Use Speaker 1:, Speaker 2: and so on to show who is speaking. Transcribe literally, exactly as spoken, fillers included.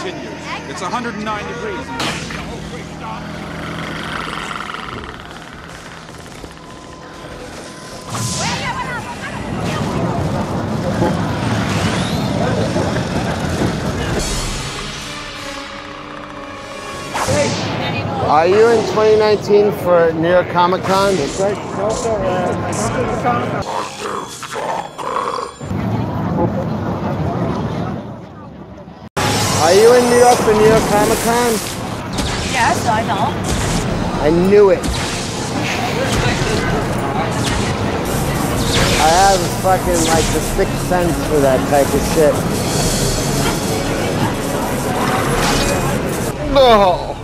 Speaker 1: continues. It's one hundred nine degrees.
Speaker 2: Are you in twenty nineteen for New York Comic Con?
Speaker 3: That's right. Also, uh, Comic Con.
Speaker 2: Are you in New York for New York Comic Con?
Speaker 4: Yes, I know.
Speaker 2: I knew it. I have fucking like the sixth sense for that type of shit. No.